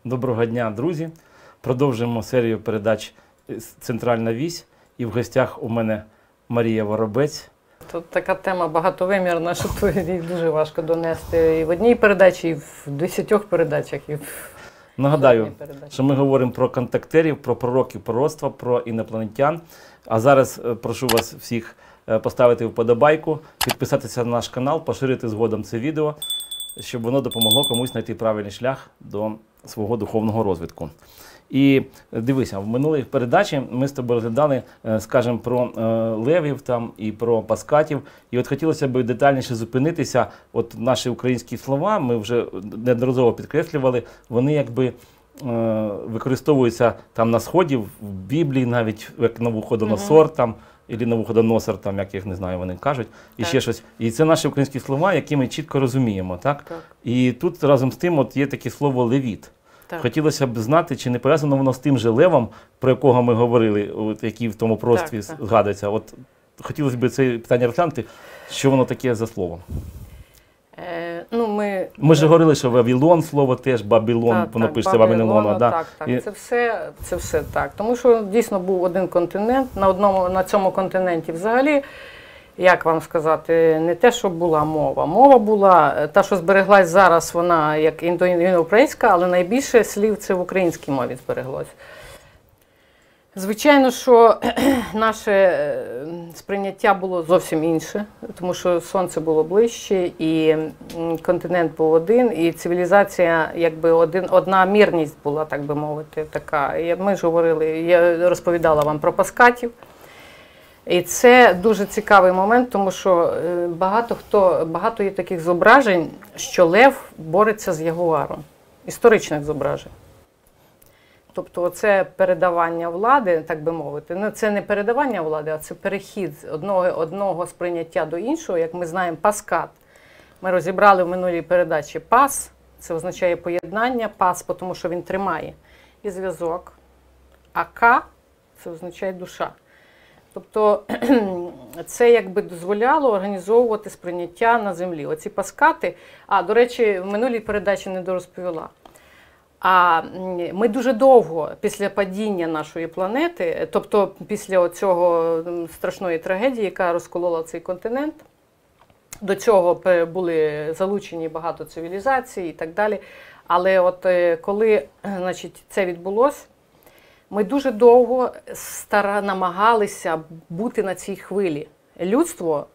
Доброго дня, друзі! Продовжуємо серію передач «Центральна вісь». І в гостях у мене Марія Воробець. Тут така тема багатовимірна, що їх дуже важко донести і в одній передачі, і в 10 передачах. Нагадаю, що ми говоримо про контактерів, про пророків, пророцтва, про інопланетян. А зараз прошу вас всіх поставити вподобайку, підписатися на наш канал, поширити згодом це відео, щоб воно допомогло комусь знайти правильний шлях до свого духовного розвитку. І дивися, в минулій передачі ми з тобою розглядали, скажімо, про левів там і про паскатів. І от хотілося б детальніше зупинитися. От наші українські слова, ми вже неодноразово підкреслювали, вони якби використовуються там на Сході, в Біблії навіть, як Навуходоносор там, або Навуходоносор, там, як їх, не знаю, вони кажуть, і ще щось. І це наші українські слова, які ми чітко розуміємо, так? І тут разом з тим от є таке слово «левіт». Хотілося б знати, чи не пов'язано воно з тим же левом, про якого ми говорили, от, який в тому пророцтві згадується. От хотілося б це питання розглянути, що воно таке за слово. Ми ж говорили, що Вавилон слово теж, Бабилон, воно пишеться Вавилона. Так, це все так. Тому що дійсно був один континент, на цьому континенті взагалі, як вам сказати, не те, що була мова. Мова була, та, що збереглась зараз, вона як індоукраїнська, але найбільше слів це в українській мові збереглось. Звичайно, що наше сприйняття було зовсім інше, тому що сонце було ближче, і континент був один, і цивілізація, якби одна мірність була, так би мовити, така. Ми ж говорили, я розповідала вам про паскатів. І це дуже цікавий момент, тому що багато є таких зображень, що лев бореться з ягуаром. Історичних зображень. Тобто це передавання влади, так би мовити. Ну, це не передавання влади, а це перехід з одного сприйняття до іншого. Як ми знаємо, паскат. Ми розібрали в минулій передачі пас, це означає поєднання, пас, тому що він тримає, і зв'язок. А ка – це означає душа. Тобто це якби дозволяло організовувати сприйняття на землі. Оці паскати, до речі, в минулій передачі не дорозповіла. А ми дуже довго після падіння нашої планети, тобто після цього страшної трагедії, яка розколола цей континент, до цього були залучені багато цивілізацій і так далі. Але от коли, значить, це відбулося, ми дуже довго намагалися бути на цій хвилі. Людство,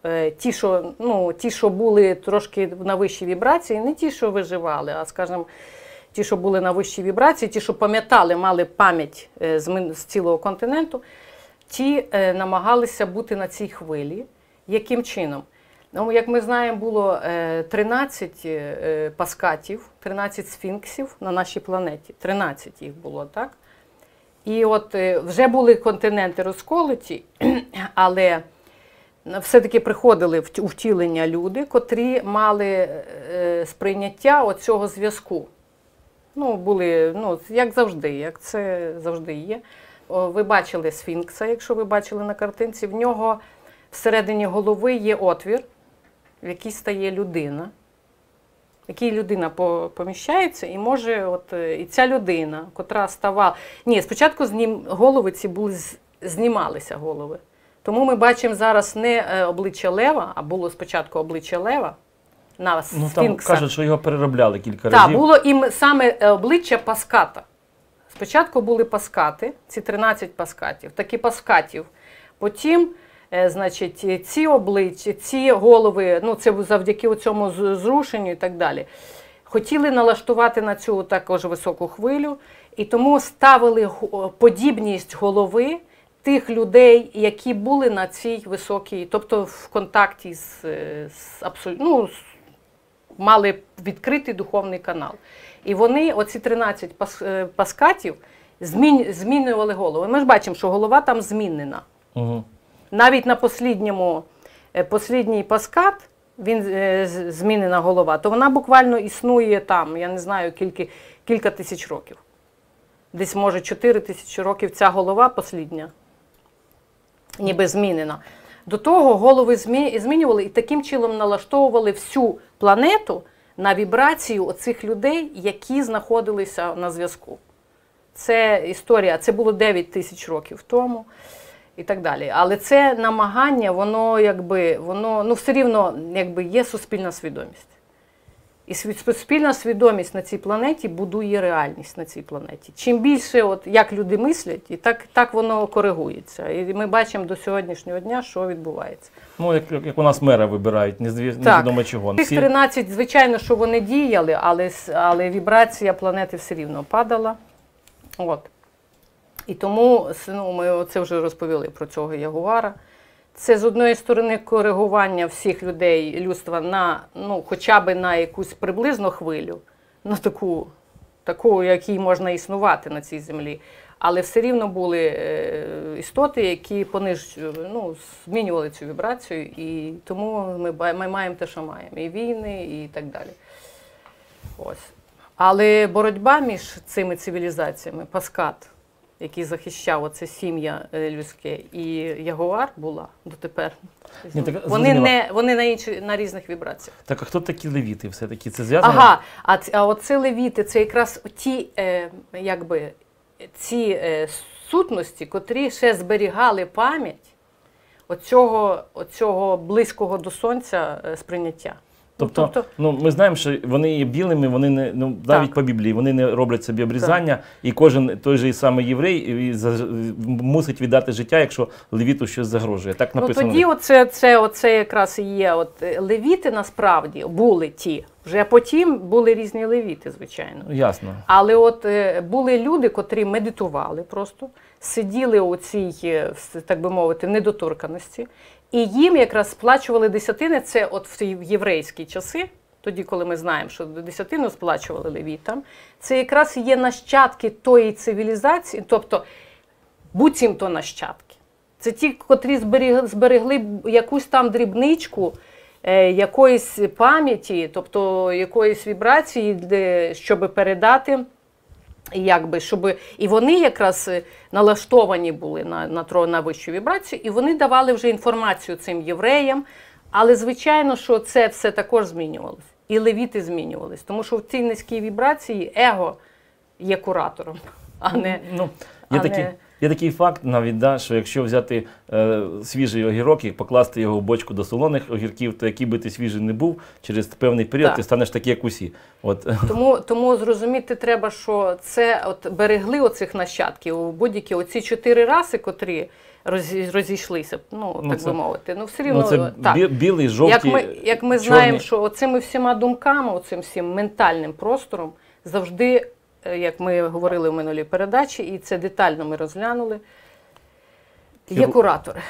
ті, що були трошки на вищій вібрації, не ті, що виживали, а, скажімо, ті, що були на вищій вібрації, ті, що пам'ятали, мали пам'ять з цілого континенту, ті намагалися бути на цій хвилі. Яким чином? Ну, як ми знаємо, було 13 паскатів, 13 сфінксів на нашій планеті. 13 їх було, так? І от вже були континенти розколоті, але все-таки приходили у втілення люди, котрі мали сприйняття оцього зв'язку. Ну, були, як завжди, як це завжди є. Ви бачили сфінкса, якщо ви бачили на картинці, в нього всередині голови є отвір, в який стає людина. В якій людина поміщається і може, і ця людина, котра ставала... Ні, спочатку голови ці знімалися голови. Тому ми бачимо зараз не обличчя лева, а було спочатку обличчя лева на сфінкса. Там кажуть, що його переробляли кілька разів. Так, було саме обличчя паската. Спочатку були паскати, ці 13 паскатів, такі паскатів. Потім, значить, ці обличчя, ці голови, це завдяки цьому зрушенню і так далі, хотіли налаштувати на цю також високу хвилю, і тому ставили подібність голови тих людей, які були на цій високій, тобто в контакті з абсолютно, мали відкритий духовний канал. І вони, оці 13 паскатів, змінювали голови. Ми ж бачимо, що голова там змінена. Навіть на послідній паскат, він змінена голова, то вона буквально існує там, я не знаю, кілька тисяч років. Десь, може, 4 тисячі років ця голова послідня, ніби змінена. До того голови змінювали і таким чином налаштовували всю планету на вібрацію оцих людей, які знаходилися на зв'язку. Це історія, це було 9 тисяч років тому і так далі. Але це намагання, воно все рівно є суспільна свідомість. І суспільна свідомість на цій планеті будує реальність на цій планеті. Чим більше, як люди мислять, і так воно коригується. І ми бачимо до сьогоднішнього дня, що відбувається. Ну, як у нас мера вибирають, невідомо чого. Тих 13, звичайно, що вони діяли, але вібрація планети все рівно падала. От. І тому ми це вже розповіли про цього ягуара. Це, з одної сторони, коригування всіх людей, людства, хоча б на якусь приблизну хвилю, на таку, якій можна існувати на цій землі. Але все рівно були істоти, які змінювали цю вібрацію, і тому ми маємо те, що маємо. І війни, і так далі. Ось. Але боротьба між цими цивілізаціями, Паскат, який захищав оце сім'я людське, і ягуар була дотепер. Вони на різних вібраціях. Так, а хто такі левіти все-таки? Це зв'язано? А оце левіти, це якраз ці сутності, котрі ще зберігали пам'ять оцього близького до сонця сприйняття. Тобто, ми знаємо, що вони є білими, вони навіть по Біблії, вони не роблять собі обрізання, і кожен той же самий єврей мусить віддати життя, якщо левіту щось загрожує. Так написано. Тоді оце якраз і є. Левіти насправді були ті. Вже потім були різні левіти, звичайно. Ясно. Але були люди, котрі медитували просто, сиділи у цій, так би мовити, недоторканості. І їм якраз сплачували десятини, це в єврейські часи, тоді, коли ми знаємо, що десятину сплачували левітам, це якраз є нащадки тої цивілізації, тобто буцімто нащадки. Це ті, котрі зберегли якусь там дрібничку, якоїсь пам'яті, тобто якоїсь вібрації, щоб передати. І вони якраз налаштовані були на вищу вібрацію, і вони давали вже інформацію цим євреям, але звичайно, що це все також змінювалося. І левіти змінювалися, тому що в цій низькій вібрації его є куратором, а не... Є такий факт навіть, що якщо взяти свіжий огірок і покласти його в бочку до солоних огірків, то який би ти свіжий не був, через певний період ти станеш такий, як усі. Тому зрозуміти треба, що це берегли оцих нащадків, будь-які оці 4 раси, котрі розійшлися, так би мовити. Все рівно, білий, жовтий, як ми знаємо, що оцими всіма думками, оцим всім ментальним простором завжди, як ми говорили в минулій передачі, і це детально ми розглянули, є куратори,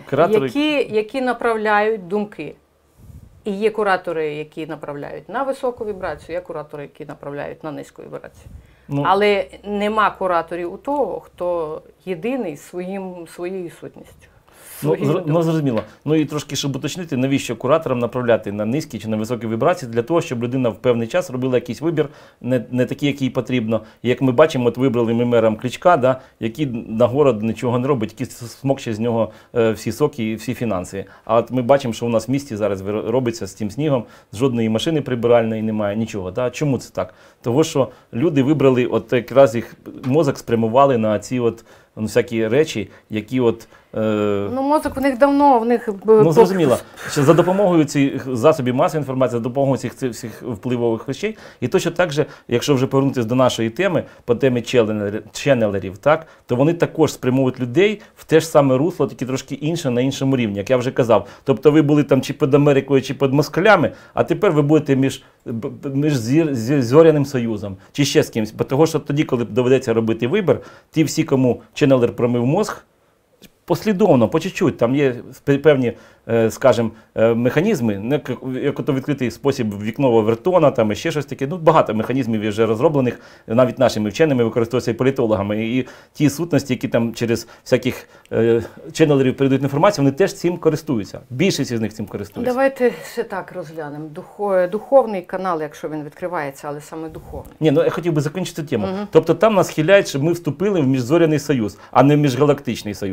які направляють думки. І є куратори, які направляють на високу вібрацію, є куратори, які направляють на низьку вібрацію. Але нема кураторів у того, хто єдиний своєю сутністю. Зрозуміло. І трошки, щоб уточнити, навіщо кураторам направляти на низькі чи на високі вібрації? Для того, щоб людина в певний час робила якийсь вибір, не такий, який потрібно. І як ми бачимо, вибрали ми мером Кличка, який на город нічого не робить, який смокче з нього всі соки і всі фінанси. А ми бачимо, що у нас в місті зараз робиться з цим снігом, жодної машини прибиральної немає, нічого. Чому це так? Того, що люди вибрали, якраз їх мозок спрямували на ці всякі речі, які мозок в них давно, зрозуміло, що за допомогою цих засобів масової інформації, за допомогою цих всіх впливових речей, і точно так же, якщо вже повернутися до нашої теми, по темі ченнелерів, то вони також спрямовують людей в те ж саме русло, тільки трошки інше, на іншому рівні, як я вже казав. Тобто ви були там чи під Америкою, чи під москалями, а тепер ви будете між Зоряним Союзом, чи ще з кимось. Тому що тоді, коли доведеться робити вибір, ті всі, кому ченнелер промив мозг, послідовно, по чуть-чуть, там є певні, скажімо, механізми, як ото відкритий спосіб вікнового Вертона, і ще щось таке. Багато механізмів вже розроблених, навіть нашими вченими, використовуються і політологами. І ті сутності, які там через всяких ченнелерів передають інформацію, вони теж цим користуються. Більшість із них цим користуються. Давайте ще так розглянемо. Духовний канал, якщо він відкривається, але саме духовний. Я хотів би закінчити тему. Тобто там нас схиляють, щоб ми вступили в Міжзоряний Союз, а не в Міжгалактичний Союз, там якийсь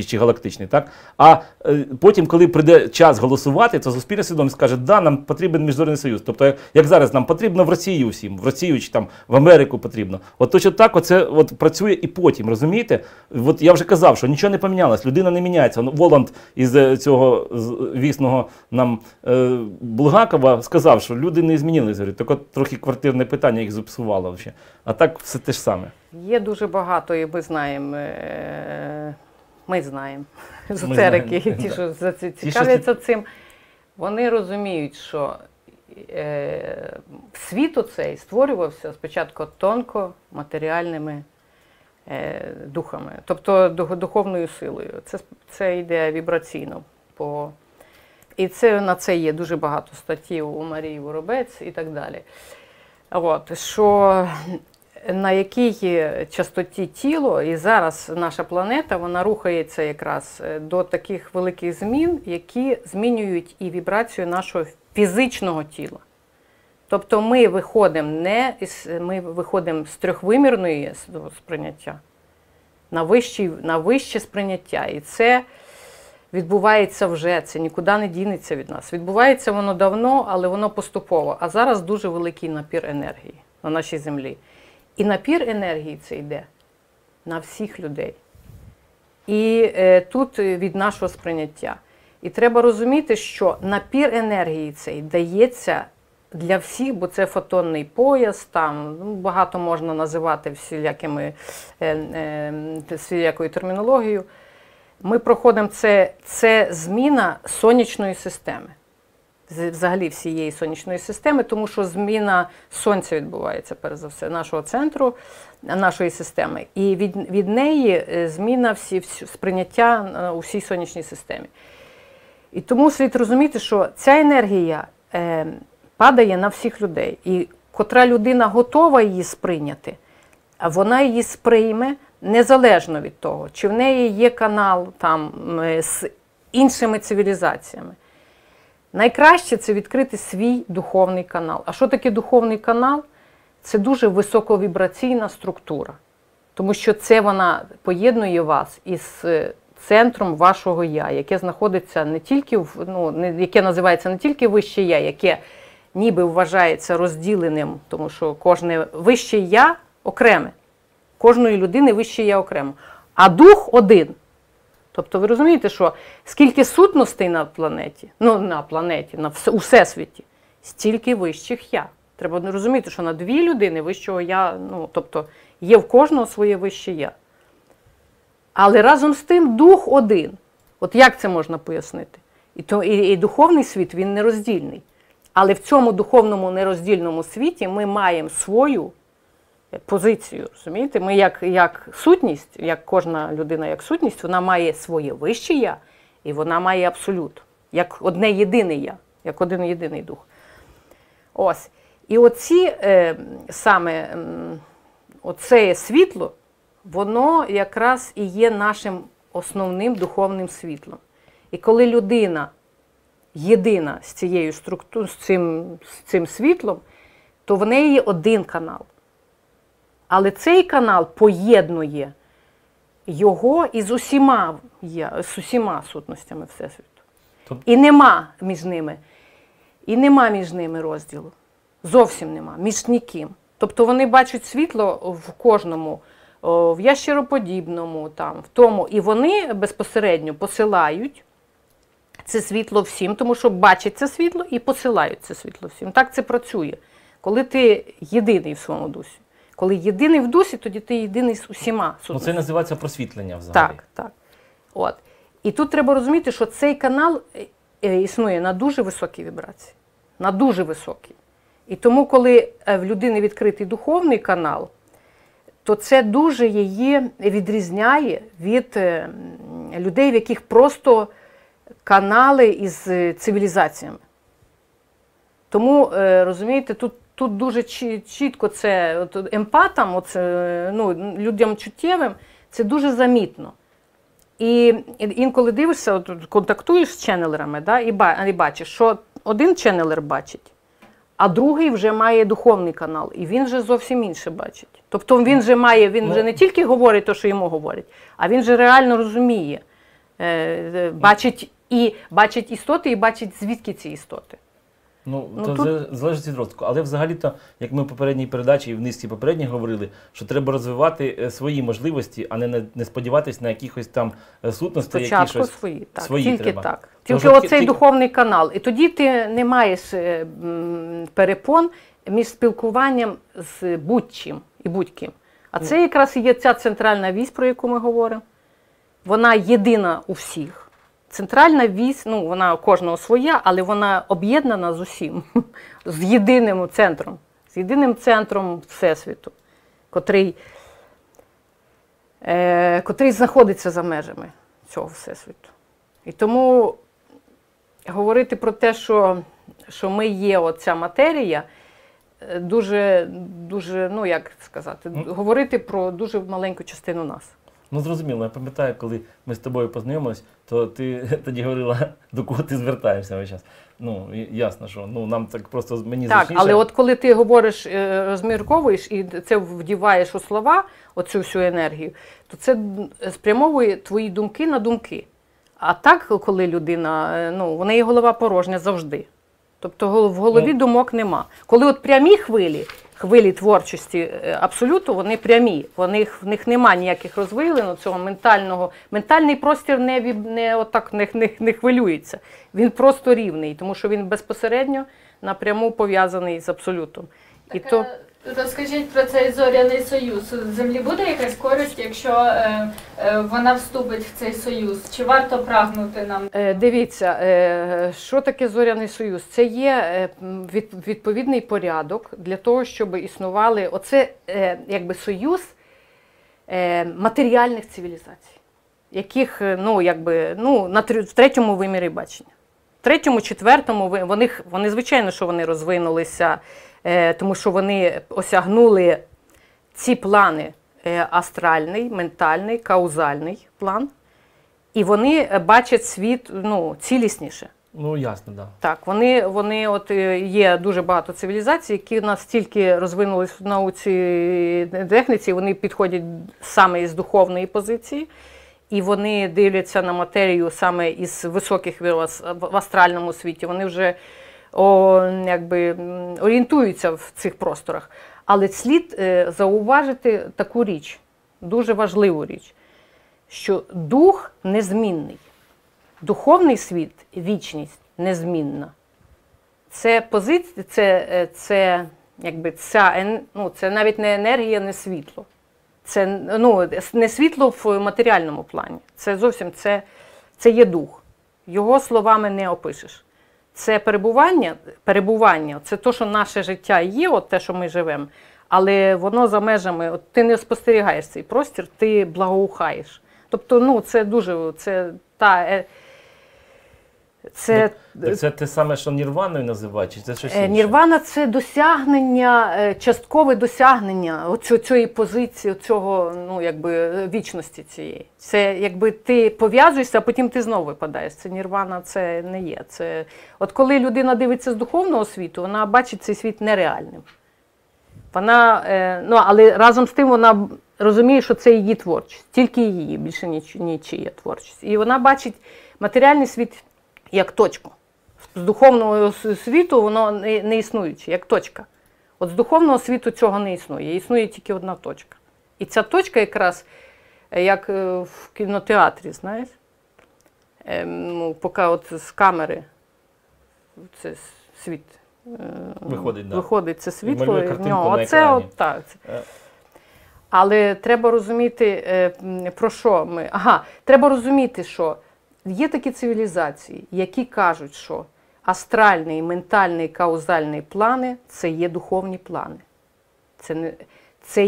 чи галактичний, так? А потім, коли прийде час голосувати, то суспільна свідомість скаже, да, нам потрібен міжнародний союз. Тобто, як зараз нам потрібно в Росію всім, в Росію чи там в Америку потрібно. От точно так оце от працює і потім, розумієте? От я вже казав, що нічого не помінялось, людина не міняється. Воланд із цього вісного нам Булгакова сказав, що люди не змінилися. Тільки трохи квартирне питання їх зіпсувало. А так все те ж саме. Є дуже багато, і ми знаємо, езотерики, ті, що цікавляться цим, вони розуміють, що світ оцей створювався спочатку тонко матеріальними духами, тобто духовною силою. Це йде вібраційно. І на це є дуже багато статтів у Марії Воробець і так далі. От, що на якій частоті тіло, і зараз наша планета, вона рухається якраз до таких великих змін, які змінюють і вібрацію нашого фізичного тіла. Тобто ми виходимо з трьохвимірної сприйняття на вище сприйняття. І це відбувається вже, це нікуди не дінеться від нас. Відбувається воно давно, але воно поступово. А зараз дуже великий напір енергії на нашій землі. І напір енергії це йде на всіх людей. І тут від нашого сприйняття. І треба розуміти, що напір енергії цей дається для всіх, бо це фотонний пояс, там багато можна називати всілякою термінологією. Ми проходимо це зміна сонячної системи. Взагалі всієї сонячної системи, тому що зміна Сонця відбувається, перш за все, нашого центру, нашої системи. І від неї зміна сприйняття у всій сонячній системі. І тому слід розуміти, що ця енергія падає на всіх людей. І котра людина готова її сприйняти, вона її сприйме незалежно від того, чи в неї є канал там з іншими цивілізаціями. Найкраще – це відкрити свій духовний канал. А що таке духовний канал? Це дуже високовібраційна структура. Тому що це вона поєднує вас із центром вашого «я», яке знаходиться не тільки, яке називається не тільки вище «я», яке ніби вважається розділеним, тому що кожне вище «я» окреме. Кожної людини вище «я» окремо. А дух один. Тобто ви розумієте, що скільки сутностей на планеті, у всесвіті, стільки вищих «я». Треба розуміти, що на дві людини вищого «я», тобто є в кожного своє вище «я». Але разом з тим дух один. От як це можна пояснити? І духовний світ, він нероздільний. Але в цьому духовному нероздільному світі ми маємо свою позицію, розумієте? Ми як сутність, як кожна людина як сутність, вона має своє вище «я», і вона має абсолют, як одне єдине «я», як один єдиний дух. Ось. І оце світло, воно якраз і є нашим основним духовним світлом. І коли людина єдина з цією структурою, з цим світлом, то в неї є один канал. Але цей канал поєднує його із усіма сутностями Всесвіту. І нема між ними розділу. Зовсім нема, між ніким. Тобто вони бачать світло в кожному, в ящероподібному, в тому. І вони безпосередньо посилають це світло всім, тому що бачать це світло і посилають це світло всім. Так це працює. Коли ти єдиний в своєму дусі. Коли єдиний в дусі, тоді ти єдиний з усіма. Це називається просвітлення взагалі. Так. От. І тут треба розуміти, що цей канал існує на дуже високій вібрації. На дуже високій. І тому, коли в людини відкритий духовний канал, то це дуже її відрізняє від людей, в яких просто канали із цивілізаціями. Тому, розумієте, тут дуже чітко це емпатам, людям чуттєвим, це дуже замітно. І інколи дивишся, контактуєш з ченнелерами, і бачиш, що один ченнелер бачить, а другий вже має духовний канал, і він вже зовсім інше бачить. Тобто він вже не тільки говорить те, що йому говорять, а він вже реально розуміє Бачить істоти і бачить, звідки ці істоти. Ну, то залежить від розвитку. Але взагалі-то, як ми в попередній передачі і в низці попередніх говорили, що треба розвивати свої можливості, а не сподіватись на якихось там сутностей. Спочатку свої, так. Тільки треба. так. Тільки оцей духовний канал. І тоді ти не маєш перепон між спілкуванням з будь-чим і будь-ким. А це якраз і є ця центральна вісь, про яку ми говоримо. Вона єдина у всіх. Центральна вісь, ну, вона у кожного своя, але вона об'єднана з усім, з єдиним центром Всесвіту, котрий знаходиться за межами цього Всесвіту. І тому говорити про те, що ми є оця матерія, дуже, ну як сказати, говорити про дуже маленьку частину нас. Ну, зрозуміло, я пам'ятаю, коли ми з тобою познайомились, то ти тоді говорила, до кого ти звертаєшся весь час. Ну, ясно, що нам так просто мені зручніше. Так, але от коли ти говориш, розмірковуєш і це вдіваєш у слова, оцю всю енергію, то це спрямовує твої думки на думки. А так, коли людина, у неї голова порожня завжди. Тобто в голові думок нема. Коли от прямі хвилі творчості абсолюту, вони прямі. В них нема ніяких розвилин, цього ментального. Ментальний простір не хвилюється. Він просто рівний, тому що він безпосередньо напряму пов'язаний з абсолютом. Розкажіть про цей зоряний союз. У Землі буде якась користь, якщо вона вступить в цей союз? Чи варто прагнути нам? Дивіться, що таке зоряний союз? Це є відповідний порядок для того, щоб існували, оце якби союз матеріальних цивілізацій, яких, в третьому вимірі бачення. В третьому, четвертому, вони звичайно, що вони розвинулися, тому що вони осягнули ці плани: астральний, ментальний, каузальний план. І вони бачать світ цілісніше. Ну, ясно, так. Так, вони є дуже багато цивілізацій, які настільки розвинулись в науці техніці, вони підходять саме із духовної позиції. І вони дивляться на матерію саме із високих в астральному світі. Вони вже орієнтуються в цих просторах. Але слід зауважити таку річ, дуже важливу річ, що дух незмінний. Духовний світ, вічність незмінна. Це позиція, це навіть не енергія, не світло. Це не світло в матеріальному плані. Це зовсім це є дух. Його словами не опишеш. Це перебування, це те, що наше життя є, те, що ми живемо, але воно за межами, ти не спостерігаєш цей простір, ти благоухаєш. Тобто, це дуже, це те саме, що нірваною називають, чи це щось інше? Нірвана – це досягнення, часткове досягнення цієї позиції, цього, вічності цієї. Це якби ти пов'язуєшся, а потім ти знову випадаєш. Це нірвана, це не є. От коли людина дивиться з духовного світу, вона бачить цей світ нереальним. Але разом з тим вона розуміє, що це її творчість, тільки її, більше нічия творчість. І вона бачить матеріальний світ як точку. З духовного світу воно не існуюче, як точка. От з духовного світу цього не існує. Існує тільки одна точка. І ця точка якраз, як в кінотеатрі, знаєш, поки от з камери це світ виходить це світло, і в нього. Оце от так. Але треба розуміти, про що ми. Треба розуміти, що є такі цивілізації, які кажуть, що астральний, ментальний, каузальний плани – це є духовні плани. Це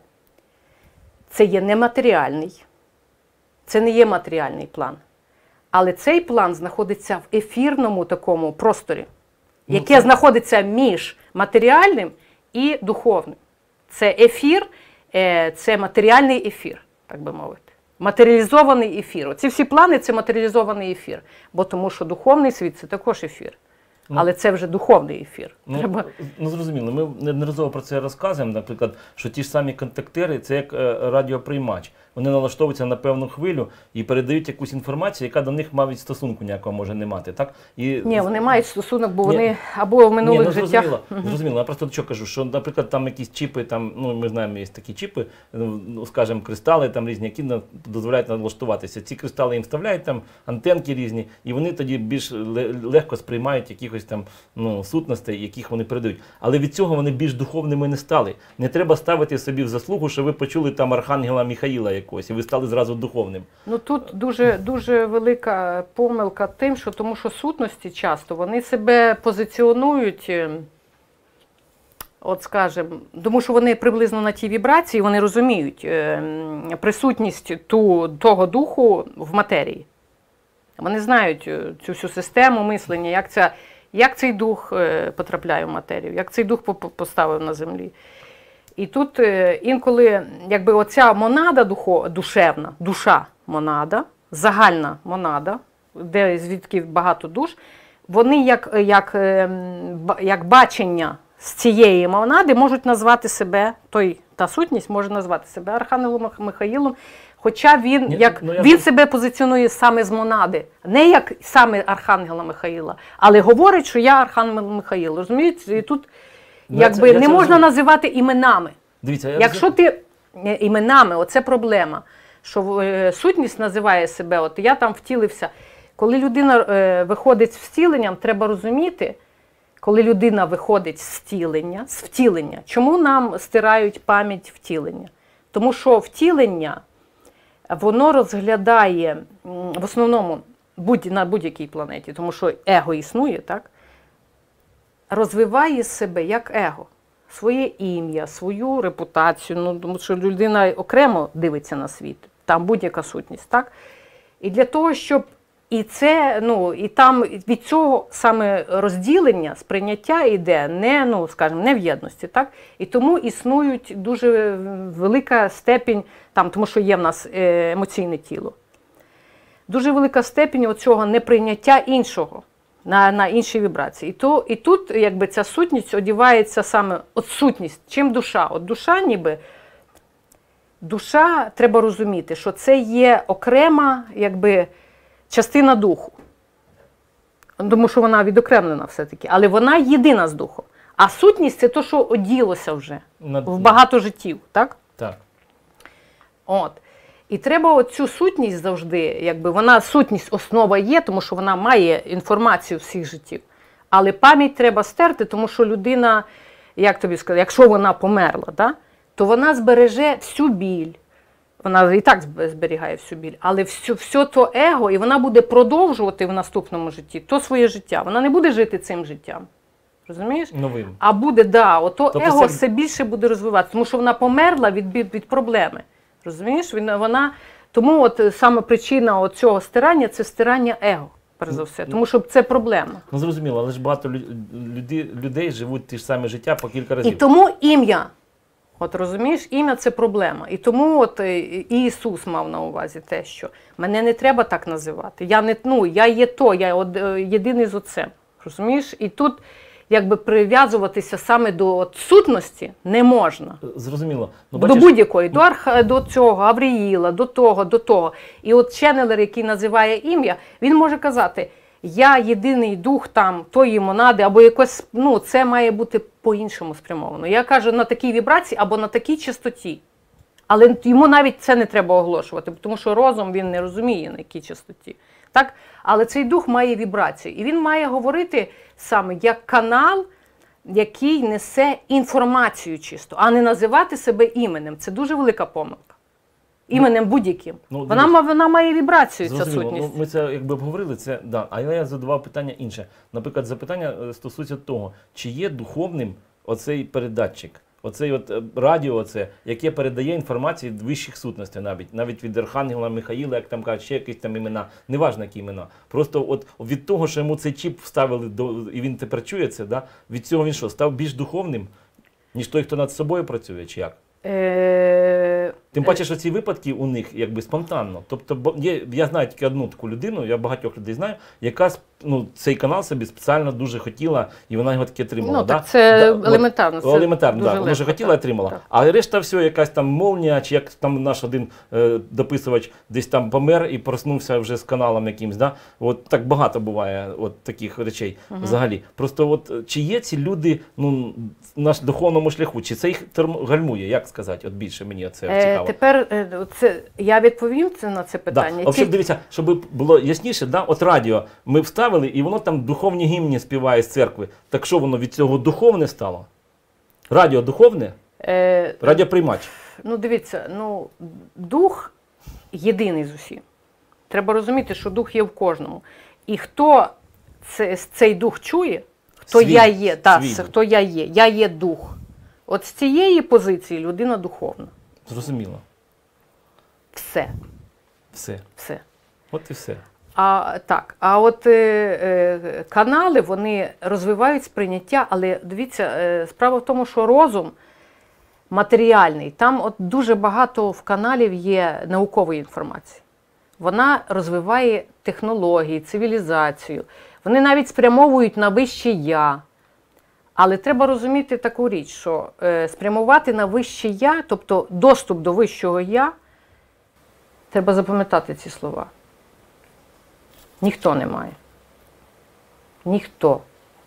є нематеріальний, це не є матеріальний план. Але цей план знаходиться в ефірному такому просторі, яке знаходиться між матеріальним і духовним. Це ефір, це матеріальний ефір, так би мовити. Матеріалізований ефір. Оці всі плани – це матеріалізований ефір. Бо тому що духовний світ – це також ефір. Але це вже духовний ефір. Зрозуміло. Ми неодноразово про це розказуємо, наприклад, що ті ж самі контактери – це як радіоприймач. вони налаштовуються на певну хвилю і передають якусь інформацію, яка до них, мабуть, стосунку ніякого може не мати. Так? Ні, вони мають стосунок, бо вони або в минулих життях. Зрозуміло. Я просто що кажу, що, наприклад, там якісь чіпи, там, ну, ми знаємо, є такі чіпи, ну, скажімо, кристали там різні, які дозволяють налаштуватися. Ці кристали їм вставляють, там антенки різні, і вони тоді більш легко сприймають якихось там, ну, сутностей, яких вони передають. Але від цього вони більш духовними не стали. Не треба ставити собі в заслугу, що ви почули там архангела Михаїла якогось, і ви стали зразу духовним. Ну тут дуже велика помилка тим, що тому що сутності часто вони себе позиціонують, от скажем, тому що вони приблизно на тій вібрації, вони розуміють присутність того духу в матерії. Вони знають цю всю систему мислення, як цей дух потрапляє в матерію, як цей дух поставив на землі. І тут інколи, якби оця монада душевна, душа монада, загальна монада, де звідки багато душ, вони як бачення з цієї монади можуть назвати себе, та сутність може назвати себе Архангелом Михаїлом, хоча він себе позиціонує саме з монади, не як саме Архангела Михаїла, але говорить, що я Архангел Михаїл. Розумієте? І тут якби не можна називати іменами. Дивіться, якщо ти іменами, оце проблема, що сутність називає себе, от я там втілився. Коли людина виходить з втіленням, треба розуміти, коли людина виходить з втілення, чому нам стирають пам'ять втілення? Тому що втілення, воно розглядає, в основному, на будь-якій планеті, тому що его існує, так? Розвиває себе як его. Своє ім'я, свою репутацію, ну, тому що людина окремо дивиться на світ, там будь-яка сутність, так? І для того, щоб і це, ну, і там від цього саме розділення, сприйняття йде не, ну, скажімо, не в єдності, так? І тому існують дуже велика степінь, там, тому що є в нас емоційне тіло, дуже велика степінь оцього неприйняття іншого. На інші вібрації. І тут якби ця сутність одівається саме от сутність. Чим душа? От душа ніби, душа, треба розуміти, що це є окрема якби частина духу. Тому що вона відокремлена все-таки, але вона єдина з духом. А сутність – це те, що оділося вже в багато життів, так? Так. От. І треба оцю сутність завжди, якби вона, сутність основа є, тому що вона має інформацію всіх життів. Але пам'ять треба стерти, тому що людина, як тобі сказати, якщо вона померла, да, то вона збереже всю біль. Вона і так зберігає всю біль, але все то его, і вона буде продовжувати в наступному житті то своє життя. Вона не буде жити цим життям. Розумієш? Новим. А буде, да, ото тобто его все більше буде розвиватися, тому що вона померла від проблеми. Розумієш? Тому от саме причина цього стирання – це стирання его, перш за все. Тому що це проблема. Ну зрозуміло, але ж багато людей живуть ті ж самі життя по кілька разів. І тому ім'я, от розумієш, ім'я – це проблема. І тому от Ісус мав на увазі те, що мене не треба так називати. Я є то, я єдиний з Отцем. Розумієш? І тут якби прив'язуватися саме до сутності не можна. Зрозуміло. Ну, до будь-якої, до цього, Гавриїла, до того. І от ченнелер, який називає ім'я, він може казати, я єдиний дух там тої монади, або якось, ну, це має бути по-іншому спрямовано. Я кажу, на такій вібрації або на такій частоті. Але йому навіть це не треба оголошувати, тому що розум він не розуміє, на якій частоті. Так? Але цей дух має вібрацію. І він має говорити саме як канал, який несе інформацію чисто, а не називати себе іменем. Це дуже велика помилка. Іменем будь-яким. Ну, вона має вібрацію, ця сутність. Ну, ми це якби обговорили, це, да. А я задавав питання інше. Наприклад, запитання стосується того, чи є духовним оцей передатчик? Оцей от радіо, яке передає інформацію від вищих сутностей навіть від Архангела Михаїла, як там кажуть, ще якісь там імена, неважно які імена. Просто от від того, що йому цей чіп вставили, і він тепер чує це, да? Від цього він що, став більш духовним, ніж той, хто над собою працює, чи як? Тим паче, що ці випадки у них якби спонтанно. Тобто, я знаю тільки одну таку людину, я багатьох людей знаю, яка цей канал собі спеціально дуже хотіла, і вона його таки отримала. Ну, так це елементарно. Елементарно, так. Вона вже хотіла і отримала. Так. А решта все, якась там молнія, чи як там наш один дописувач десь там помер і проснувся вже з каналом якимсь. Да? От так багато буває от таких речей взагалі. Просто от чи є ці люди на духовному шляху, чи це їх гальмує, як сказати, от більше мені це цікаво. Тепер я відповім на це питання. Да. Взагалі, дивіться, щоб було ясніше, да? От радіо ми вставили, і воно там духовні гімні співає з церкви. Так що воно від цього духовне стало? Радіо духовне? Радіоприймач? Ну, дивіться, дух єдиний з усім. Треба розуміти, що дух є в кожному. І хто цей дух чує, хто я є, хто я є дух. От з цієї позиції людина духовна. Зрозуміло. Все. Все. От і все. А от канали, вони розвивають сприйняття, але дивіться, справа в тому, що розум матеріальний, там от дуже багато в каналів є наукової інформації. Вона розвиває технології, цивілізацію, вони навіть спрямовують на вище я. Але треба розуміти таку річ, що спрямувати на вище я, тобто доступ до вищого я, треба запам'ятати ці слова. Ніхто не має. Ніхто.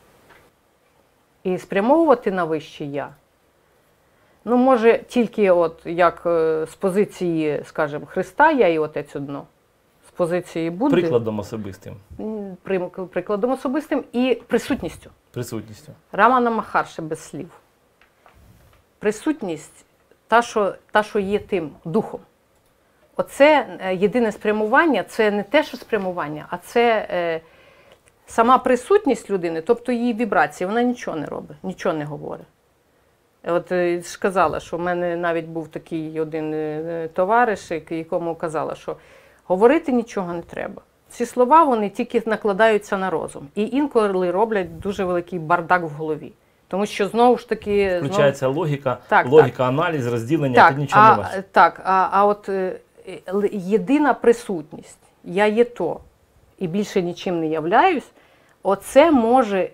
І спрямовувати на вище я, може тільки от як з позиції, скажімо, Христа, я і Отець одно. З позиції Будди. Прикладом особистим. Прикладом особистим і присутністю. Присутністю. Рамана Махарші без слів. Присутність, та, що є тим духом. Оце єдине спрямування, це не те, що спрямування, а це сама присутність людини, тобто її вібрації, вона нічого не робить, нічого не говорить. От ж казала, що в мене навіть був такий один товариш, якому казала, що говорити нічого не треба. Ці слова, вони тільки накладаються на розум. І інколи роблять дуже великий бардак в голові. Тому що, знову ж таки... Включається логіка, аналіз, розділення, так, ти нічого не бачиш. Так, а от єдина присутність, я є то, і більше нічим не являюсь, оце може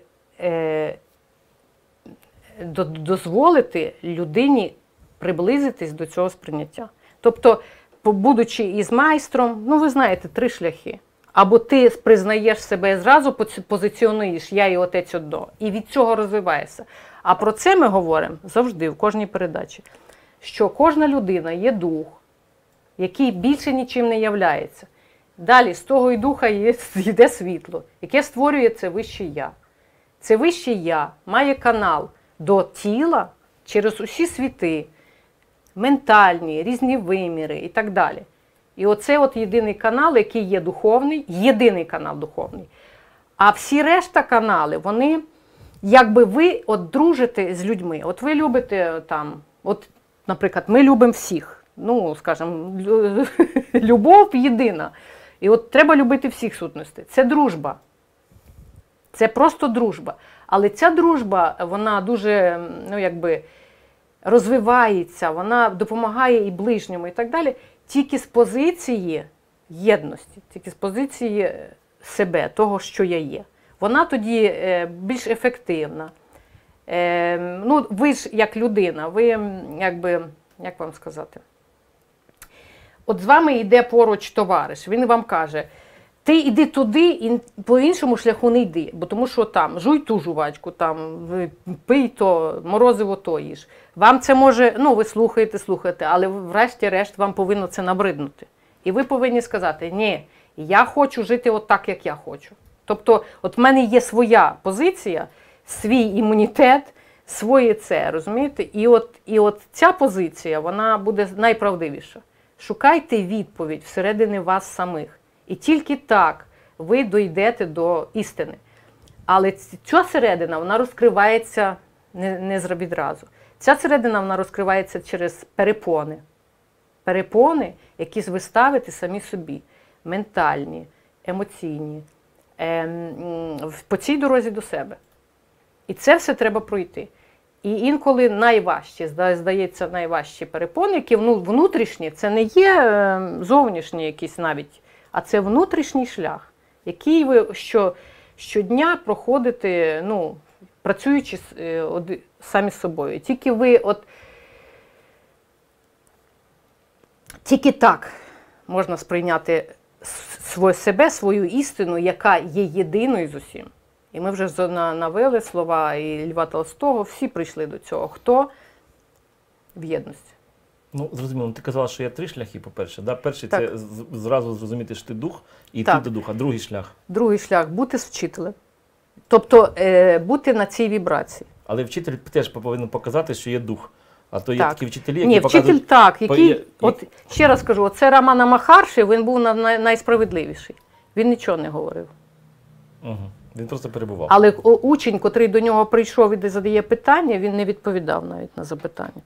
дозволити людині приблизитись до цього сприйняття. Тобто, будучи із майстром, ви знаєте, 3 шляхи. Або ти признаєш себе зразу, позиціонуєш я і Отець одно, і від цього розвиваєшся. А про це ми говоримо завжди, в кожній передачі, що кожна людина є дух, який більше нічим не являється. Далі з того і духа йде світло, яке створює це вище я. Це вище я має канал до тіла через усі світи, ментальні, різні виміри і так далі. І оце от єдиний канал, який є духовний, єдиний канал духовний. А всі решта канали, вони, якби ви от дружите з людьми. От ви любите там, от, наприклад, ми любимо всіх. Скажімо, любов єдина. І от треба любити всіх сутностей. Це дружба. Це просто дружба. Але ця дружба, вона дуже, розвивається, вона допомагає і ближньому, і так далі, тільки з позиції єдності, тільки з позиції себе, того, що я є. Вона тоді більш ефективна. Ви ж як людина, ви як вам сказати, от з вами йде поруч товариш, він вам каже, ти йди туди і по іншому шляху не йди, бо тому що там жуй ту жувачку, там пий то, морозиво то їж. Вам це може, ви слухаєте, але врешті-решт вам повинно це набриднути. І ви повинні сказати, ні, я хочу жити от так, як я хочу. Тобто, от в мене є своя позиція, свій імунітет, своє це, розумієте? І от ця позиція, вона буде найправдивіша. Шукайте відповідь всередині вас самих. І тільки так ви дійдете до істини. Але ця середина, вона розкривається не відразу. Ця середина, вона розкривається через перепони. Перепони, які ви ставите самі собі. Ментальні, емоційні. По цій дорозі до себе. І це все треба пройти. І інколи найважчі, здається, найважчі перепони, які внутрішні, це не є зовнішні якісь навіть, а це внутрішній шлях, який ви щодня проходите, працюючи самі з собою. Тільки ви тільки так можна сприйняти себе, свою істину, яка є єдиною з усім. І ми вже навели слова і Льва Толстого, всі прийшли до цього. Хто в єдності? Зрозуміло. Ти казала, що є 3 шляхи, по-перше. Да? Перший – так. це зразу зрозуміти, що ти дух, і так. йти до духа. Другий шлях? Другий шлях – бути з вчителем. Тобто бути на цій вібрації. Але вчитель теж повинен показати, що є дух. А то є так. такі вчителі, які Ні, показують... вчитель так, який, ще раз кажу, це Рамана Махарші, він був найсправедливіший. Він нічого не говорив. Угу. Він просто перебував. Але учень, котрий до нього прийшов і задає питання, він не відповідав навіть на запитання.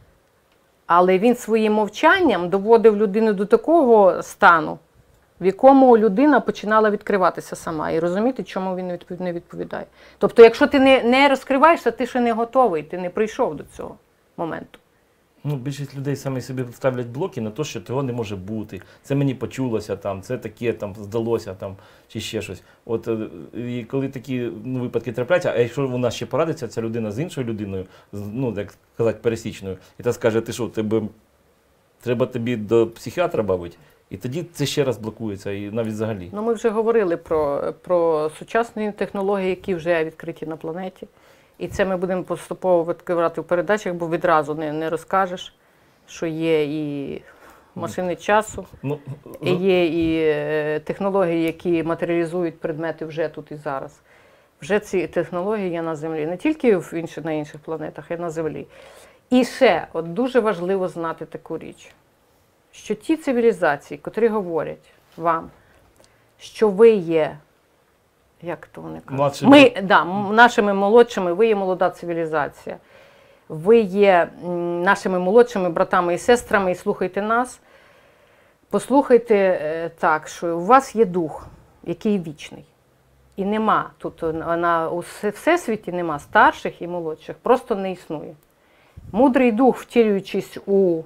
Але він своїм мовчанням доводив людину до такого стану, в якому людина починала відкриватися сама і розуміти, чому він не відповідає. Тобто, якщо ти не розкриваєшся, ти ще не готовий, ти не прийшов до цього моменту. Більшість людей самі собі ставлять блоки на те, що того не може бути. Це мені почулося, це таке, здалося, чи ще щось. І коли такі випадки трапляються, а якщо вона ще порадиться, ця людина з іншою людиною, як сказати, пересічною, і та скаже, ти що, треба тобі до психіатра бавити, і тоді це ще раз блокується, і навіть взагалі. Ми вже говорили про сучасні технології, які вже відкриті на планеті. І це ми будемо поступово відкривати в передачах, бо відразу не розкажеш, що є і машини часу, і є і технології, які матеріалізують предмети вже тут і зараз. Вже ці технології є на Землі, не тільки на інших планетах, а й на Землі. І ще, дуже важливо знати таку річ, що ті цивілізації, котрі говорять вам, що ви є, як то вони кажуть? Нашими молодшими, ви є молода цивілізація. Ви є нашими молодшими братами і сестрами, і слухайте нас. Послухайте так, що у вас є дух, який вічний. І нема тут, у всесвіті нема старших і молодших, просто не існує. Мудрий дух, втілюючись у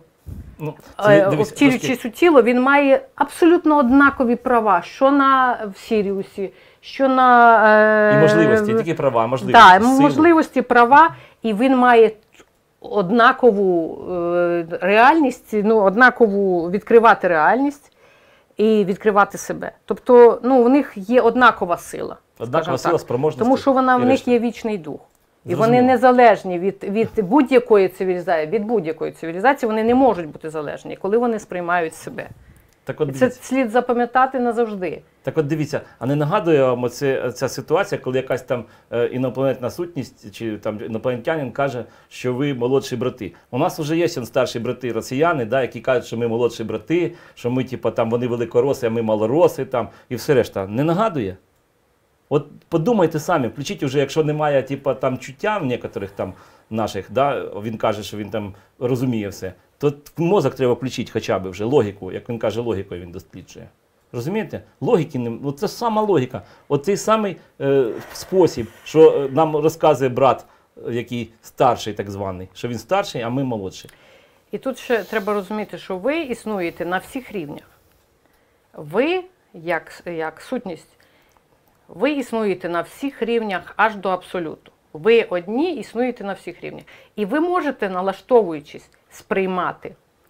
тіло, він має абсолютно однакові права, що на Сіріусі, що на... І можливості, тільки права, можливості. Так, можливості, права, і він має однакову реальність, однакову відкривати реальність і відкривати себе. Тобто, в них є однакова сила. Однакова сила, спроможності. Тому що в них є вічний дух. І вони незалежні від будь-якої цивілізації, вони не можуть бути залежні, коли вони сприймають себе. Це слід запам'ятати назавжди. Так от дивіться, а не нагадує вам ця ситуація, коли якась там інопланетна сутність чи там інопланетянин каже, що ви молодші брати. У нас вже є старші брати росіяни, які кажуть, що ми молодші брати, що ми вони великороси, а ми малороси і все решта. Не нагадує? От подумайте самі, включіть уже, якщо немає чуття в некоторих наших, він каже, що він розуміє все, то мозок треба включити хоча б вже, логіку, як він каже, логікою він досліджує. Розумієте? Логіки не... Це сама логіка. Оцей самий спосіб, що нам розказує брат, який старший так званий, що він старший, а ми молодші. І тут ще треба розуміти, що ви існуєте на всіх рівнях. Ви, як сутність, ви існуєте на всіх рівнях аж до абсолюту. Ви одні існуєте на всіх рівнях. І ви можете, налаштовуючись, сприймати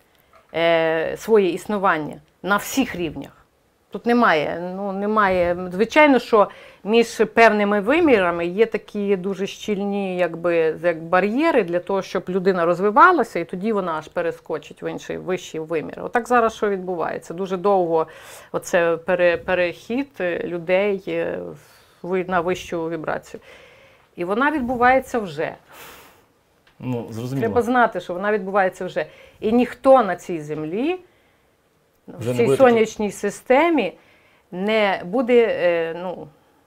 своє існування на всіх рівнях. Тут немає. Звичайно, що між певними вимірами є такі дуже щільні як бар'єри для того, щоб людина розвивалася, і тоді вона аж перескочить в інший вищий вимір. Отак зараз що відбувається? Дуже довго оце перехід людей на вищу вібрацію. І вона відбувається вже. Зрозуміло. Треба знати, що вона відбувається вже. І ніхто на цій землі, в цій сонячній системі не буде,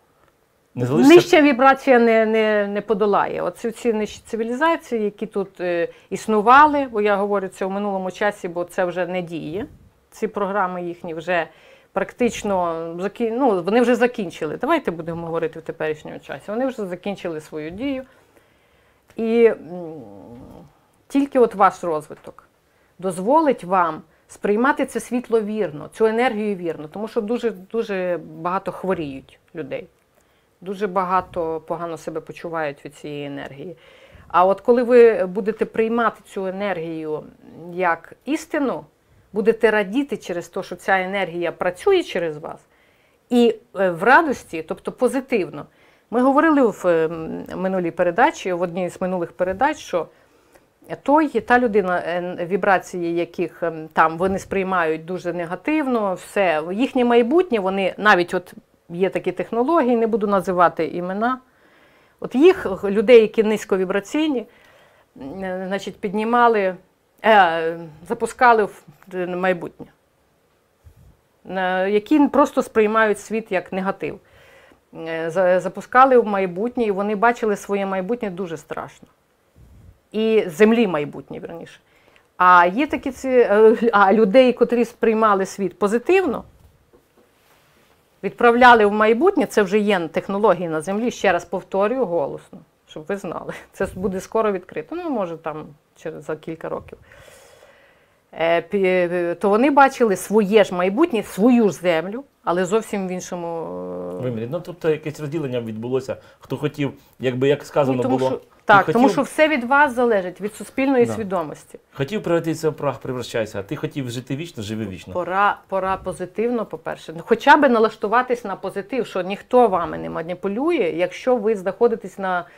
нижча вібрація не подолає. Оці ці нижчі цивілізації, які тут існували, бо я говорю це в минулому часі, бо це вже не діє. Ці програми їхні вже практично, вони вже закінчили. Давайте будемо говорити в теперішньому часі. Вони вже закінчили свою дію. І тільки от ваш розвиток дозволить вам сприймати це світло вірно, цю енергію вірно, тому що дуже багато хворіють людей. Дуже багато погано себе почувають від цієї енергії. А от коли ви будете приймати цю енергію як істину, будете радіти через те, що ця енергія працює через вас, і в радості, тобто позитивно. Ми говорили в минулій передачі, в одній з минулих передач, що та людина, вібрації яких там вони сприймають дуже негативно, все, їхнє майбутнє, вони навіть от є такі технології, не буду називати імена, от їх, людей, які низьковібраційні, значить, піднімали, запускали в майбутнє, які просто сприймають світ як негатив. Запускали в майбутнє, і вони бачили своє майбутнє дуже страшно. І землі майбутнє, верніше. А є такі людей, котрі сприймали світ позитивно, відправляли в майбутнє, це вже є технології на землі, ще раз повторюю голосно, щоб ви знали. Це буде скоро відкрито, ну, може, там за кілька років. То вони бачили своє ж майбутнє, свою ж землю, але зовсім в іншому вимірі. Ну, тобто якесь розділення відбулося, хто хотів, якби як сказано тому було. Що, так, тому що все від вас залежить, від суспільної свідомості. Хотів превратитися в прах, превращайся, а ти хотів жити вічно, живи вічно. Пора позитивно, по-перше. Хоча б налаштуватись на позитив, що ніхто вами не маніпулює, якщо ви знаходитесь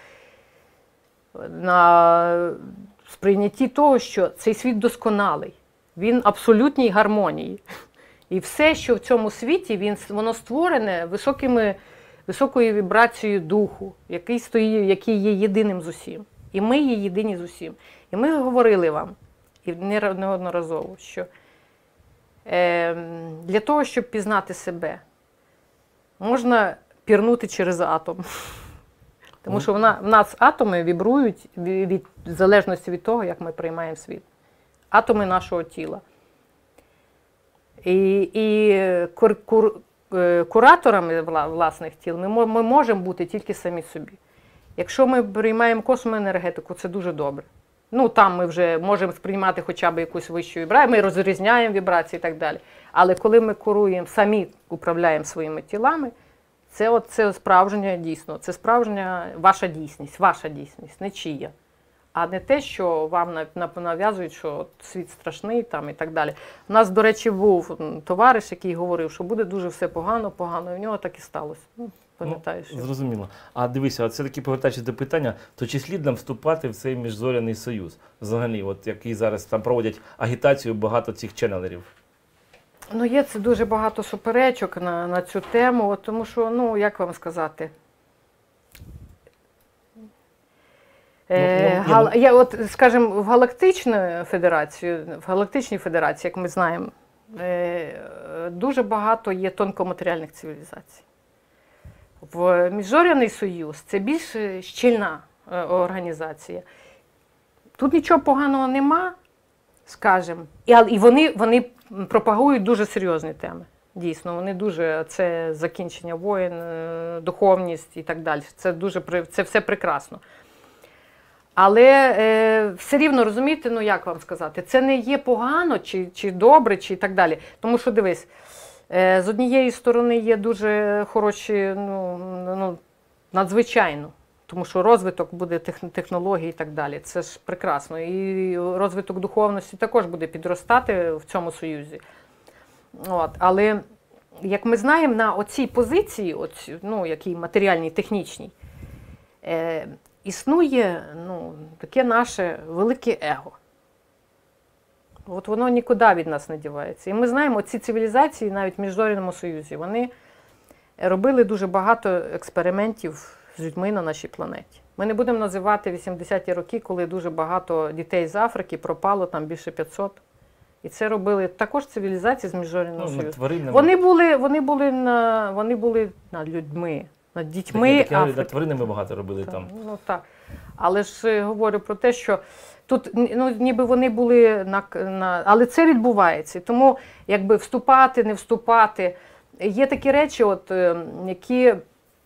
на сприйнятті того, що цей світ досконалий, він абсолютній гармонії. І все, що в цьому світі, воно створене високою вібрацією духу, який є єдиним з усім. І ми є єдині з усім. І ми говорили вам, і неодноразово, що для того, щоб пізнати себе, можна пірнути через атом. Тому що в нас атоми вібрують в залежності від того, як ми приймаємо світ. Атоми нашого тіла. І кураторами власних тіл ми можемо бути тільки самі собі. Якщо ми приймаємо космоенергетику, це дуже добре. Ну, там ми вже можемо сприймати хоча б якусь вищу вібрацію, ми розрізняємо вібрації і так далі. Але коли ми керуємо, самі управляємо своїми тілами, це справжня дійсно, це справжня ваша дійсність, не чия. А не те, що вам нав'язують, що світ страшний там, і так далі. У нас, до rечі, був товариш, який говорив, що буде дуже все погано, і в нього так і сталося. Пам'ятаєш? Зрозуміло. А дивися, от все-таки повертаючись до питання, то чи слід нам вступати в цей міжзоряний союз? Взагалі, от який зараз там проводять агітацію багато цих ченнелерів. Ну, є це дуже багато суперечок на цю тему, тому що, ну, як вам сказати, скажімо, в Галактичній Федерації, як ми знаємо, дуже багато є тонкоматеріальних цивілізацій. В Міжзоряний союз це більш щільна організація. Тут нічого поганого нема, скажімо, і вони пропагують дуже серйозні теми. Дійсно, вони дуже, це закінчення воєн, духовність і так далі. Це все прекрасно. Але все рівно, розумієте, ну як вам сказати, це не є погано, чи добре, чи і так далі. Тому що, дивись, з однієї сторони є дуже хороші, надзвичайно, тому що розвиток буде технологій і так далі. Це ж прекрасно. І розвиток духовності також буде підростати в цьому союзі. Але, як ми знаємо, на оцій позиції, якій матеріальній, технічній, існує таке наше велике его. От воно нікуди від нас не дівається. І ми знаємо, ці цивілізації, навіть в Міжзоряному союзі, вони робили дуже багато експериментів з людьми на нашій планеті. Ми не будемо називати 80-ті роки, коли дуже багато дітей з Африки пропало, там більше 500. І це робили також цивілізації з Міжзоряного союзу. Вони були над людьми. Над дітьми Африки. Над тваринами багато робили там. Ну так. Але ж говорю про те, що тут ніби вони були але це відбувається. Тому якби вступати, не вступати. Є такі речі, які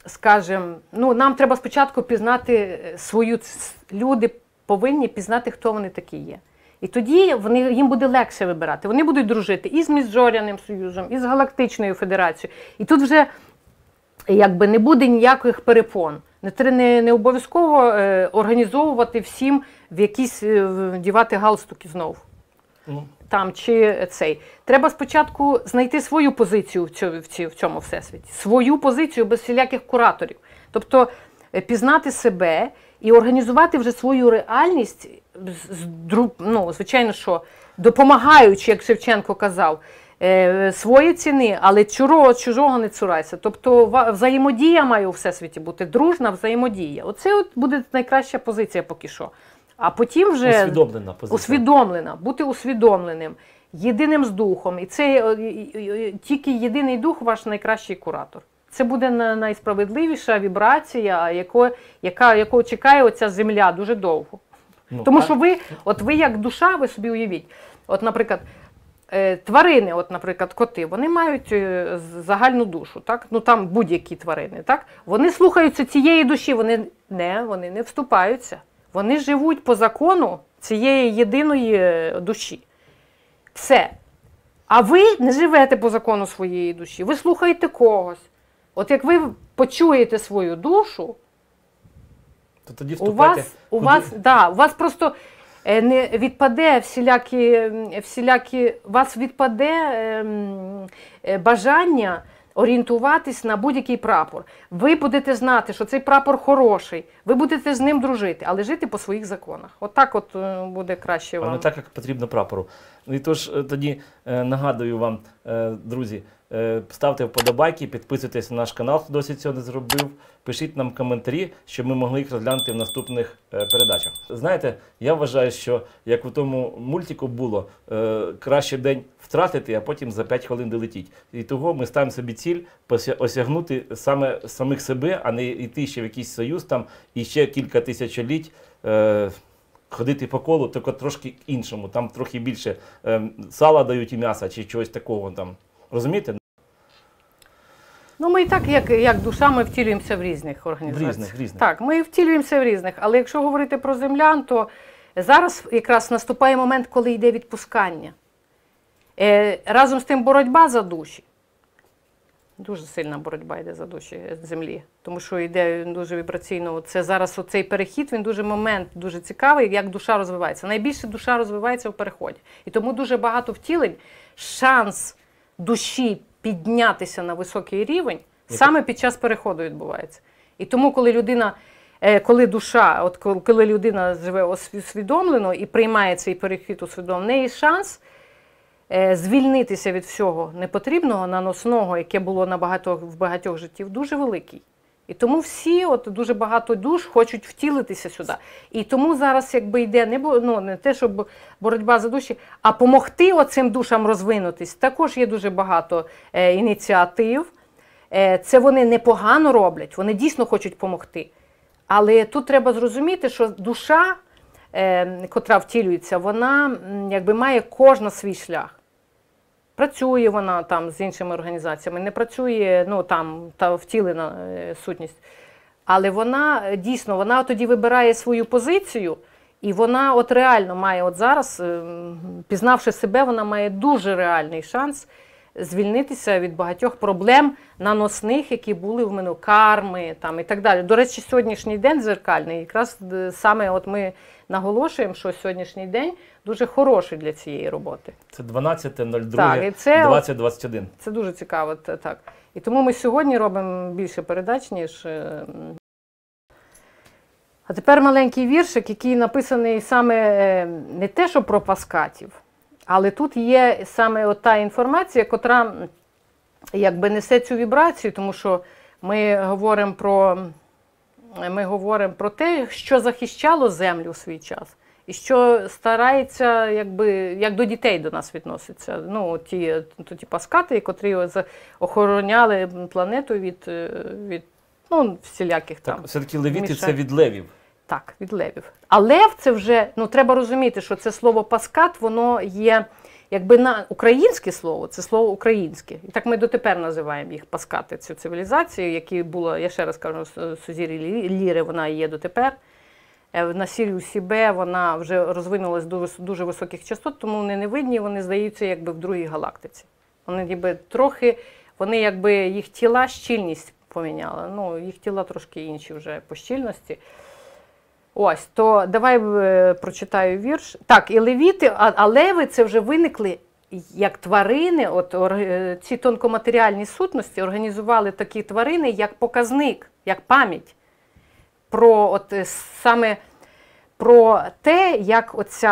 скажімо, ну, нам треба спочатку пізнати свою, люди повинні пізнати, хто вони такі є. І тоді їм буде легше вибирати. Вони будуть дружити і з Міжзоряним Союзом, і з Галактичною Федерацією. І тут вже якби не буде ніяких перепон. Не обов'язково організовувати всім в якісь, вдівати галстуки знову. Там, чи цей. Треба спочатку знайти свою позицію в цьому всесвіті. Свою позицію без всіляких кураторів. Тобто пізнати себе і організувати вже свою реальність, ну, звичайно, що допомагаючи, як Шевченко казав, свої ціни, але чужого не цурайся. Тобто взаємодія має у всесвіті бути, дружна взаємодія. Оце от буде найкраща позиція поки що. А потім вже усвідомлена позиція. Усвідомлена, бути усвідомленим, єдиним з духом. І це тільки єдиний дух ваш найкращий куратор. Це буде найсправедливіша вібрація, якого чекає оця земля дуже довго. Ну, тому що ви як душа, ви собі уявіть, от, наприклад, тварини, от, наприклад, коти, вони мають загальну душу, так? Ну там будь-які тварини, так? Вони слухаються цієї душі, вони не вступаються. Вони живуть по закону цієї єдиної душі. Все. А ви не живете по закону своєї душі, ви слухаєте когось. От як ви почуєте свою душу, то тоді у вас просто не відпаде вас відпаде бажання орієнтуватись на будь-який прапор. Ви будете знати, що цей прапор хороший, ви будете з ним дружити, але жити по своїх законах. Отак от буде краще вам. А не так, як потрібно прапору. І тож тоді нагадую вам, друзі, ставте вподобайки, підписуйтесь на наш канал, хто досі цього не зробив. Пишіть нам коментарі, щоб ми могли їх розглянути в наступних передачах. Знаєте, я вважаю, що як у тому мультику було, краще день втратити, а потім за 5 хвилин долетіть. І того ми ставимо собі ціль осягнути саме самих себе, а не йти ще в якийсь союз там і ще кілька тисячоліть ходити по колу, тільки трошки іншому. Там трохи більше сала дають і м'яса, чи чогось такого там. Розумієте? Ну, ми і так, як душа, ми втілюємося в різних організаціях. В різних. Так, ми втілюємося в різних. Але якщо говорити про землян, то зараз якраз наступає момент, коли йде відпускання. Разом з тим боротьба за душі. Дуже сильна боротьба йде за душі землі. Тому що йде дуже вібраційно. Це зараз оцей перехід, він момент дуже цікавий, як душа розвивається. Найбільше душа розвивається в переході. І тому дуже багато втілень, шанс душі піднятися на високий рівень саме під час переходу відбувається. І тому, коли душа, коли людина живе усвідомлено і приймає цей перехід усвідомлено, в неї шанс звільнитися від всього непотрібного, наносного, яке було в багатьох життів, дуже великий. І тому всі, дуже багато душ хочуть втілитися сюди. І тому зараз якби йде не те, щоб боротьба за душі, а допомогти оцим душам розвинутись. Також є дуже багато ініціатив. Це вони непогано роблять, вони дійсно хочуть допомогти. Але тут треба зрозуміти, що душа, котра втілюється, вона якби має кожна свій шлях. Працює вона там з іншими організаціями, не працює, та втілена сутність. Але вона дійсно, вона тоді вибирає свою позицію, і вона реально має зараз, пізнавши себе, вона має дуже реальний шанс звільнитися від багатьох проблем наносних, які були в минулому, карми там, і так далі. До речі, сьогоднішній день дзеркальний, якраз саме ми наголошуємо, що сьогоднішній день дуже хороший для цієї роботи. Це 12.02.2021. Це дуже цікаво, так. І тому ми сьогодні робимо більше передач, ніж... А тепер маленький віршик, який написаний саме не те, що про паскатів, але тут є саме та інформація, котра якби несе цю вібрацію, тому що ми говоримо про те, що захищало землю в свій час. І що старається, як до дітей до нас відноситься. Ті паскати, котрі охороняли планету від всіляких там. Так, все-таки левіти – це від левів. Так, від левів. А лев – це вже, треба розуміти, що це слово паскат, воно є якби на українське слово, це слово українське. І так ми дотепер називаємо їх паскати, цю цивілізацію, які була, я ще раз кажу, Сузір'я Ліри, вона є дотепер. На Сіріусі Б вона вже розвинулась до дуже високих частот, тому вони не видні, вони здаються якби в другій галактиці. Вони ніби трохи, вони якби їх тіла щільність поміняла. Ну, їх тіла трошки інші вже по щільності. Ось, то давай прочитаю вірш. Так, і левіти, а леви це вже виникли як тварини, от ці тонкоматеріальні сутності організували такі тварини як показник, як пам'ять про от саме про те, як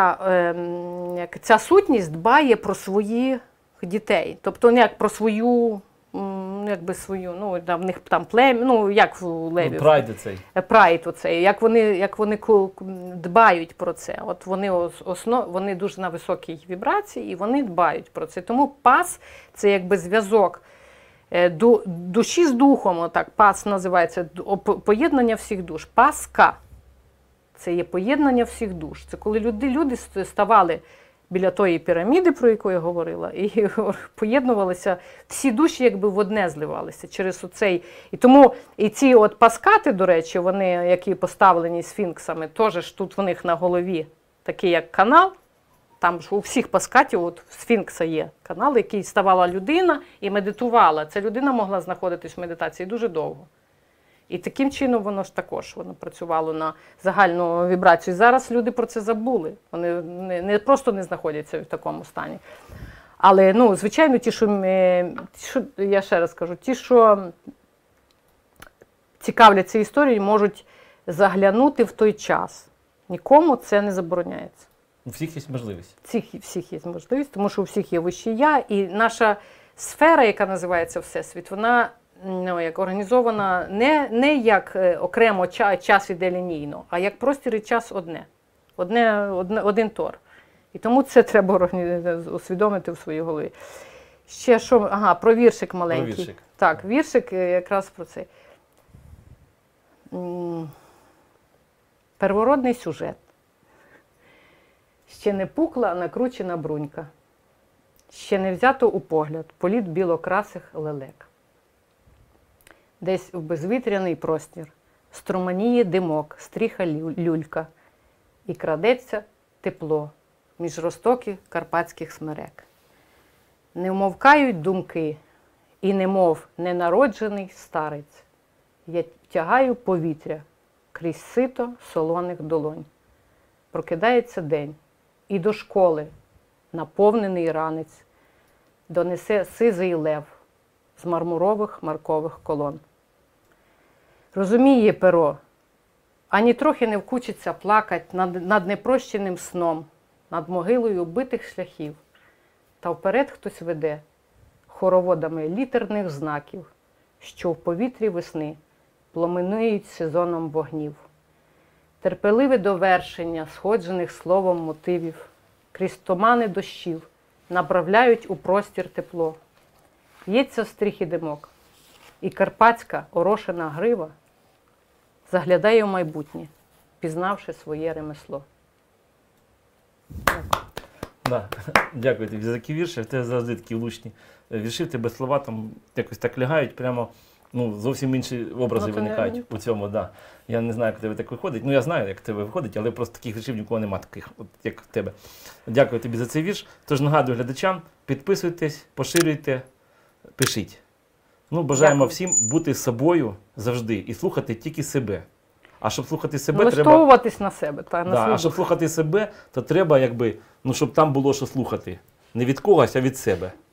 ця сутність дбає про своїх дітей. Тобто не як про свою, якби свою, ну, в них там плем'я, ну, як у левів. Прайд цей. Прайд оцей, як вони дбають про це. От вони дуже на високій вібрації, і вони дбають про це. Тому пас – це якби зв'язок душі з духом, отак, пас називається, поєднання всіх душ. Паска – це є поєднання всіх душ. Це коли люди ставали біля тої піраміди, про яку я говорила, і поєднувалися, всі душі якби в одне зливалися через оцей. І тому і ці от паскати, до речі, вони, які поставлені сфінксами, теж ж тут в них на голові такий як канал. Там ж у всіх паскатів, от сфінкса є канал, який ставала людина і медитувала. Ця людина могла знаходитись в медитації дуже довго. І таким чином воно ж також працювало на загальну вібрацію. Зараз люди про це забули. Вони не просто не знаходяться в такому стані. Але, ну, звичайно, я ще раз кажу, ті, що цікавляться історією, можуть заглянути в той час. Нікому це не забороняється. У всіх є можливість. Всіх є можливість, тому що у всіх є вище я. І наша сфера, яка називається Всесвіт, вона як організована не як окремо час іде лінійно, а як простір і час один тор. І тому це треба усвідомити в своїй голові. Ще що, про віршик маленький. Про віршик. Так, віршик якраз про це. Первородний сюжет. Ще не пукла, а накручена брунька. Ще не взято у погляд політ білокрасих лелек. Десь в безвітряний простір струманіє димок, стріха люлька, і крадеться тепло між розтоки карпатських смерек. Не вмовкають думки, і немов ненароджений старець. Я тягаю повітря крізь сито солоних долонь. Прокидається день, і до школи наповнений ранець донесе сизий лев з мармурових маркових колон. Розуміє перо, ані трохи не вкучиться плакать над непрощеним сном, над могилою убитих шляхів. Та вперед хтось веде хороводами літерних знаків, що в повітрі весни пломенують сезоном вогнів. Терпеливе довершення сходжених словом мотивів, крізь тумани дощів направляють у простір тепло. Б'ється стріх і димок, і карпатська орошена грива заглядає в майбутнє, пізнавши своє ремесло. Да. Дякую тобі за такі вірші. В тебе завжди такі влучні вірші, в тебе слова там якось так лягають, прямо зовсім інші образи виникають у цьому. Да. Я не знаю, як в тебе так виходить. Ну, я знаю, як в тебе виходить, але просто таких віршів нікого немає, таких, от, як в тебе. Дякую тобі за цей вірш. Тож нагадую глядачам, підписуйтесь, поширюйте, пишіть. Ну, бажаємо всім бути собою завжди і слухати тільки себе. А щоб слухати себе, налаштовуватись на себе. А щоб слухати себе, то треба, щоб там було що слухати. Не від когось, а від себе.